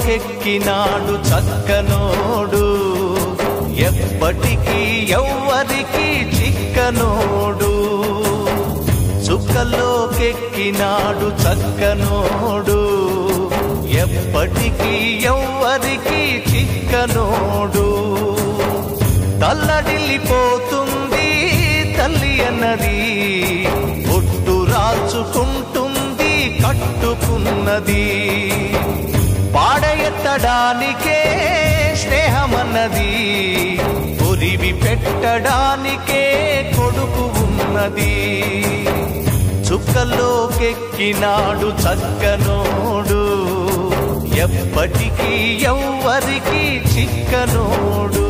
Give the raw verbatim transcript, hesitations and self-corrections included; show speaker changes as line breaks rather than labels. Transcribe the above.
చుక్కలోకెక్కినాడు చక్కనోడు ఎప్పటికీ ఎవ్వరికి చిక్కనోడు చుక్కలోకెక్కినాడు చక్కనోడు ఎప్పటికీ ఎవ్వరికి చిక్కనోడు తల్లడిల్లిపోతుంది తల్లి అన్నది ఒట్టు రాచుకుంటుంది కట్టుకున్నది పాడెత్తడానికే స్నేహమన్నది ఒరివి పెట్టడానికే కొడుకు ఉన్నది చుక్కలోకెక్కినాడు చక్కనోడు ఎప్పటికీ ఎవ్వరికి చిక్కనోడు